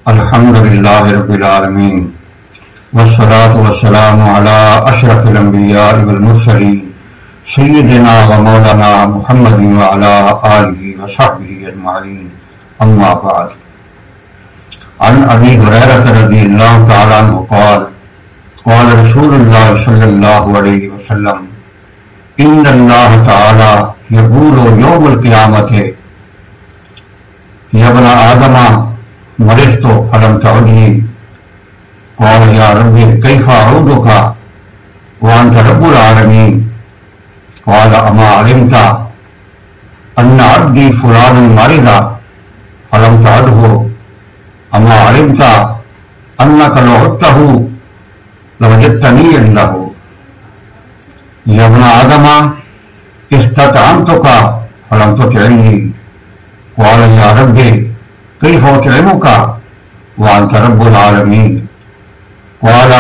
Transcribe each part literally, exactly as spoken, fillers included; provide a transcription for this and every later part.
الحمد للہ رب العالمین والصلاة والسلام علی اشرف الانبیاء والمرسلین سیدنا و مولانا محمد وعلی آلہ وصحبہ اجمعین اما بعد عن ابی ہریرہ رضی اللہ تعالی عنہ قال قال رسول اللہ صلی اللہ علیہ وسلم ان اللہ تعالی یقول یوم القیامت یا ابن آدم مرضت فلم تعدنی قال یا رب کیف اعودک وانت رب العالمین قال اما علمت ان عبدی فلان مرض فلم تعده اما علمت انک لو عدته لوجدتنی عنده یا ابن آدم استطعمتک فلم تطعمنی قال یا رب کیف اطعمک وانت رب العالمین قال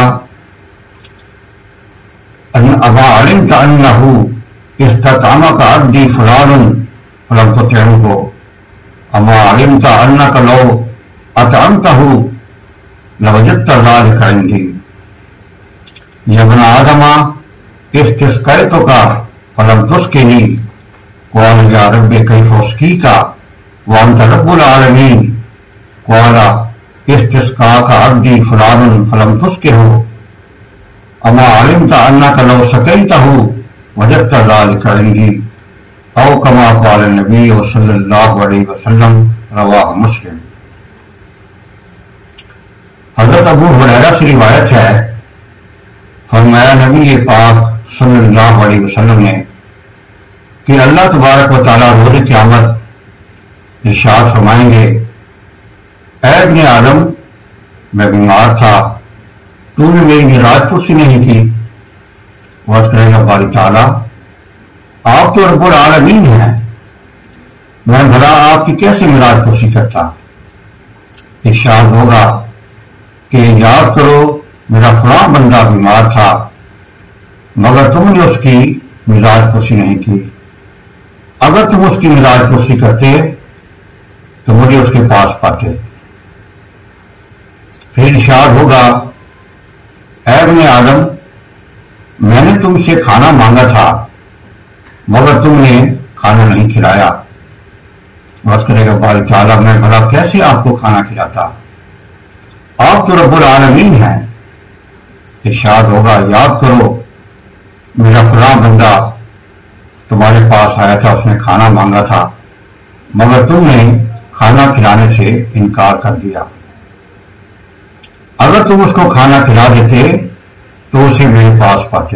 ان اما علمت انه استطعمک عبدی فلان فلم تطعمه اما علمت انک لو اطعمته لوجدت ذلك عندی یا ابن آدم استسقیتک فلم تسقنی قال یا رب کیف اسقیک وانت رب العالمین قال استسقاک عبدی فلان فلم تسقه اما علمت انک لو سقیته وجدت ذلك عندی او کما قال النبی صلی اللہ علیہ وسلم رواہ مسلم۔ حضرت ابو ہریرہ سے روایت ہے، فرمایا نبی پاک صلی اللہ علیہ وسلم نے کہ اللہ تبارک و تعالیٰ روز قیامت ارشاد فرمائیں گے، اے ابن آدم میں بیمار تھا، تو نے میری معراج پرسی نہیں کی۔ وہ کرے گا باری تعالیٰ آپ تو رب العالمین ہیں، میں بھلا آپ کی کیسے معراج پرسی کرتا؟ ارشاد ہوگا کہ یاد کرو میرا فلاں بندہ بیمار تھا مگر تم نے اس کی معراج پرسی نہیں کی، اگر تم اس کی معراج پرسی کرتے تو مجھے اس کے پاس پاتے۔ پھر ارشاد ہوگا، اے ابن آدم میں نے تم سے کھانا مانگا تھا مگر تم نے کھانا نہیں کھلایا۔ بس کرے گا باری تعالیٰ میں بھلا کیسے آپ کو کھانا کھلاتا، آپ تو رب العالمین ہیں۔ ارشاد ہوگا، یاد کرو میرا فلاں بندہ تمہارے پاس آیا تھا، اس نے کھانا مانگا تھا مگر تم نے کھانا کھلانے سے انکار کر دیا، اگر تم اس کو کھانا کھلا دیتے تو اسے میرے پاس پاتے۔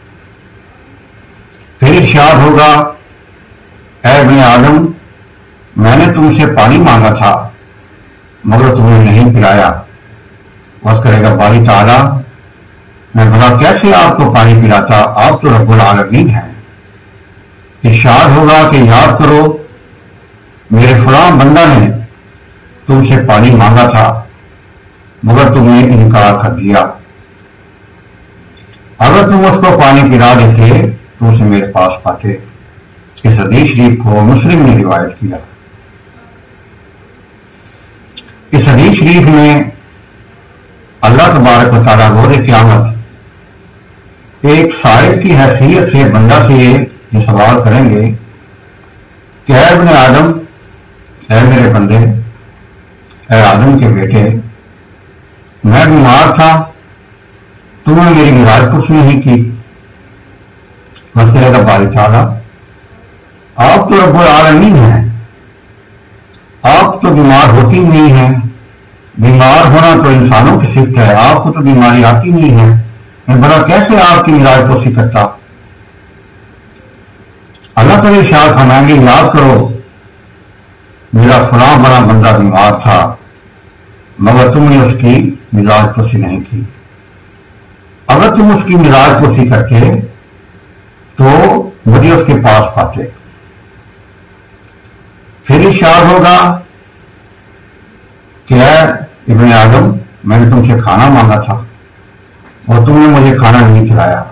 پھر ارشاد ہوگا، اے ابن آدم میں نے تم سے پانی مانگا تھا مگر تم نے نہیں پلایا۔ بس کرے گا باری تعالیٰ میں بھلا کیسے آپ کو پانی پلاتا، آپ تو رب العالمین ہیں۔ ارشاد ہوگا کہ یاد کرو میرے فلاں بندہ نے تم سے پانی مانگا تھا مگر تم نے انکار کر دیا، اگر تم اس کو پانی پلا دیتے تو اسے میرے پاس پاتے۔ اس حدیث شریف کو مسلم نے روایت کیا۔ اس حدیث شریف میں اللہ تبارک و تعالیٰ روز قیامت ایک سائل کی حیثیت سے بندہ سے یہ سوال کریں گے کہ اے ابن آدم، اے میرے بندے، اے آدم کے بیٹے، میں بیمار تھا، تم نے میری معراج پرسی نہیں کی۔ بس کرے گا باری تعالیٰ آپ تو رب العالمین ہیں، آپ تو بیمار ہوتی نہیں ہیں، بیمار ہونا تو انسانوں کی صفت ہے، آپ کو تو بیماری آتی نہیں ہے، میں بڑا کیسے آپ کی معراج پرسی کرتا؟ اللہ تعالی ارشاد فرمائیں گے، یاد کرو میرا فلاں بڑا بندہ بیمار تھا مگر تم نے اس کی معراج پرسی نہیں کی، اگر تم اس کی معراج پرسی کرتے تو مجھے اس کے پاس پاتے۔ پھر ارشاد ہوگا کہ اے ابن آدم میں نے تم سے کھانا مانگا تھا اور تم نے مجھے کھانا نہیں کھلایا۔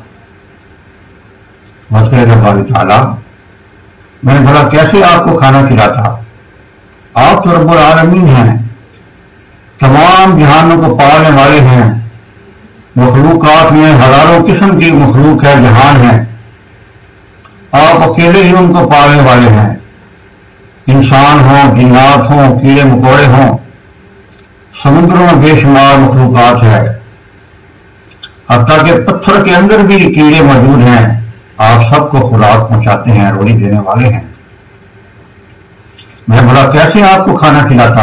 بس کرے گا باری تعالیٰ میں بھلا کیسے آپ کو کھانا کھلاتا، آپ تو رب العالمین ہیں، تمام تمام جہانوں کو پالنے والے ہیں. مخلوقات میں ہزاروں قسم کی مخلوق ہے، جہان ہے. آپ اکیلے ہی ان کو پالنے والے ہیں. انسان ہوں، جنات ہوں، کیڑے مکوڑے ہوں، سمندروں میں بے شمار مخلوقات ہے. حتیٰ کہ پتھر کے اندر بھی کیڑے موجود ہیں. آپ سب کو خوراک پہنچاتے ہیں، روزی دینے والے ہیں. میں بھلا کیسے آپ کو کھانا کھلاتا؟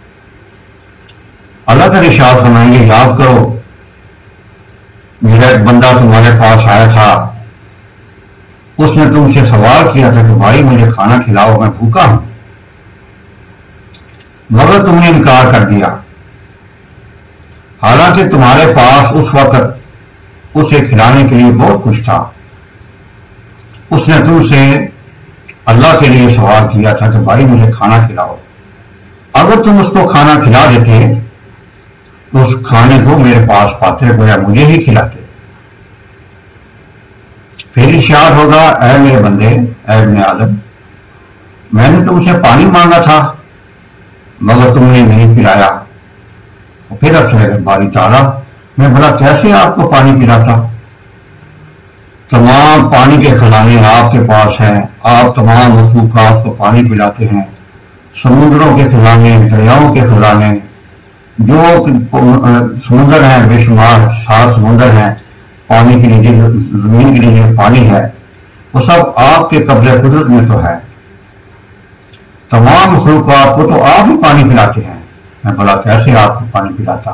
اللہ تعالی ارشاد فرمائیں گے، یاد کرو میرا ایک بندہ تمہارے پاس آیا تھا، اس نے تم سے سوال کیا تھا کہ بھائی مجھے کھانا کھلاؤ، میں بھوکا ہوں، مگر تم نے انکار کر دیا. حالانکہ تمہارے پاس اس وقت اسے کھلانے کے لیے بہت کچھ تھا. اس نے تم سے اللہ کے لیے سوال کیا تھا کہ بھائی مجھے کھانا کھلاؤ. اگر تم اس کو کھانا کھلا دیتے تو اس کھانے کو میرے پاس پاتے، گویا مجھے ہی کھلاتے. پھر ارشاد ہوگا، اے میرے بندے، اے ابن آدم، میں نے تم سے پانی مانگا تھا مگر تم نے نہیں پلایا. پھر افسر ہے باری تعالیٰ، میں بھلا کیسے آپ کو پانی پلاتا؟ تمام پانی کے خزانے آپ کے پاس ہیں، آپ تمام مخلوقات کو پانی پلاتے ہیں. سمندروں کے خزانے، دریاؤں کے خزانے، جو سمندر ہیں بے شمار، سات سمندر ہیں، پانی کے لیے زمین کے لیے پانی ہے، وہ سب آپ کے قبضہ قدرت میں تو ہے. تمام مخلوقات کو تو آپ ہی پانی پلاتے ہیں، میں بھلا کیسے آپ کو پانی پلاتا؟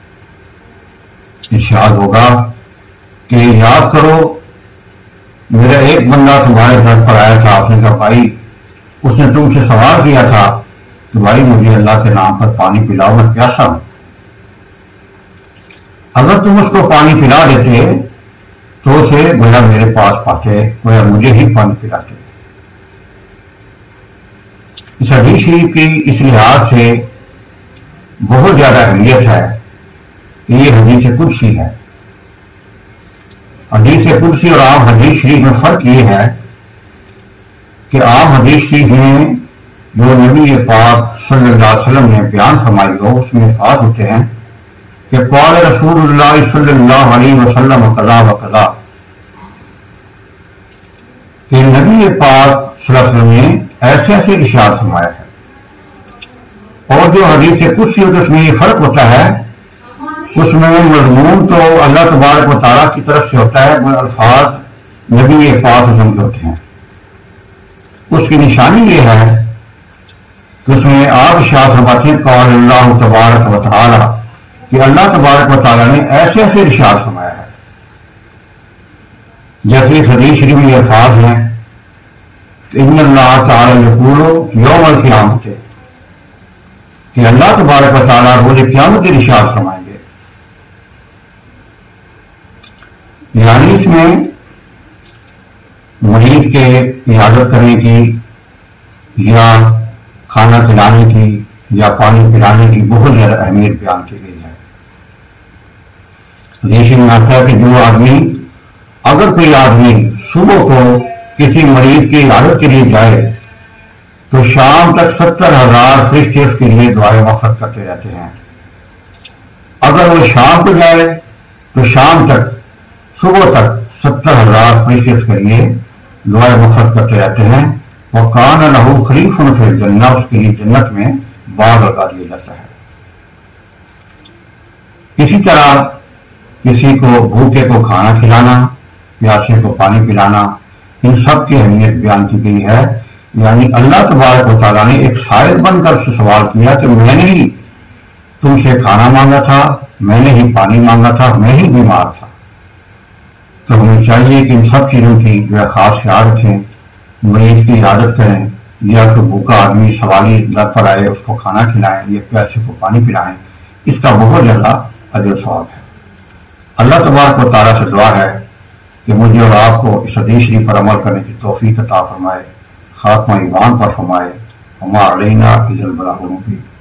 ارشاد ہوگا کہ یاد کرو میرا ایک بندہ تمہارے در پر آیا تھا، اس نے کہا بھائی، اس نے تم سے سوال کیا تھا کہ بھائی مجھے اللہ کے نام پر پانی پلاؤ، میں پیاسا ہوں. اگر تم اس کو پانی پلا دیتے تو اسے گویا میرے پاس پاتے، گویا مجھے ہی پانی پلاتے. اس حدیث شریف کی اس لحاظ سے بہت زیادہ اہمیت ہے کہ یہ حدیث قدسی ہے. حدیث قدسی اور عام حدیث شریف میں فرق یہ ہے کہ عام حدیث شریف میں جو نبی پاک صلی اللہ علیہ وسلم نے بیان فرمائی ہو، اس میں الفاظ ہوتے ہیں کہ قال رسول اللہ صلی اللہ علیہ وسلم قضا و قضا، کہ نبی پاک صلی اللہ علیہ وسلم نے ایسے ایسے ارشاد فرمایا ہے. اور جو حدیث قدسی ہوتا ہے اس میں یہ فرق ہوتا ہے، اس میں مضمون تو اللہ تبارک و تعالیٰ کی طرف سے ہوتا ہے، وہ الفاظ نبی پاک وسلم کے ہوتے ہیں. اس کی نشانی یہ ہے کہ اس میں آپ ارشاد فرماتے ہیں قال اللہ تبارک و تعالیٰ، کہ اللہ تبارک و تعالیٰ نے ایسے ایسے ارشاد فرمایا ہے. جیسے اس حدیث شریف میں یہ الفاظ ہیں کہ ان اللہ تعالیٰ یقول یوم القیامت، کہ اللہ تبارک و تعالیٰ روز قیامت ارشاد فرمائیں گے. یعنی اس میں مریض کے عیادت کرنے کی یا کھانا کھلانے کی یا پانی پلانے کی بہت زیادہ اہمیت بیان کی گئی ہے. حدیث میں آتا ہے کہ جو آدمی، اگر کوئی آدمی صبح کو کسی مریض کی عیادت کے لیے جائے تو شام تک ستر ہزار فرشتے اس کے لیے دعائیں مغفرت کرتے رہتے ہیں. اگر وہ شام کو جائے تو شام تک، صبح تک ستر ہزار فرشتے اس کے لیے دعائیں مغفرت کرتے رہتے ہیں. وہ کان لہو خلیف فی الجنہ، اس کے لیے جنت میں باغ لگا دیا جاتا ہے. اسی طرح کسی کو بھوکے کو کھانا کھلانا، پیاسے کو پانی پلانا، ان سب کی اہمیت بیان کی گئی ہے. یعنی اللہ تبارک و تعالیٰ نے ایک سائل بن کر سے سوال کیا کہ میں نے ہی تم سے کھانا مانگا تھا، میں نے ہی پانی مانگا تھا، میں ہی بیمار تھا. تو ہمیں چاہیے کہ ان سب چیزوں کی جو ہے خاص خیال رکھیں. مریض کی عیادت کریں، یا کہ بھوکا آدمی سوالی در پر آئے اس کو کھانا کھلائیں یا پیاسے کو پانی پلائیں، اس کا بہت زیادہ اجر ثواب ہے. اللہ تبارک و تعالیٰ سے دعا ہے کہ مجھے اور آپ کو اس حدیث شریف پر عمل کرنے کی توفیق عطا فرمائے، خاتمہ ایمان پر فرمائے. وما علینا الا البلاغ المبین.